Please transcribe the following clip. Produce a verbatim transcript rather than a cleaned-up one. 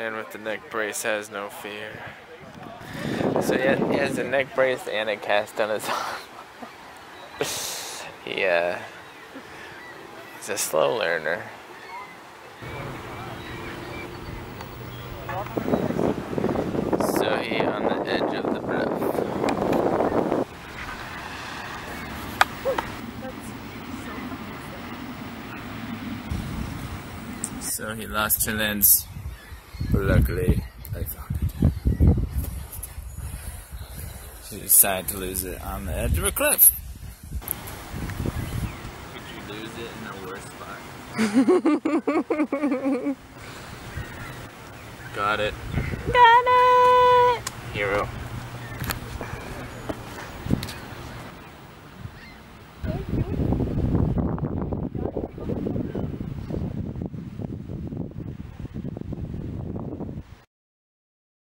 man with the neck brace has no fear. So yeah, he has a neck brace and a cast on his arm. he, uh, he's a slow learner. So he on the edge of the bluff. So he lost her lens, but luckily I found it. She decided to lose it on the edge of a cliff. Could you lose it in a worse spot? Got it. Got it! Hero.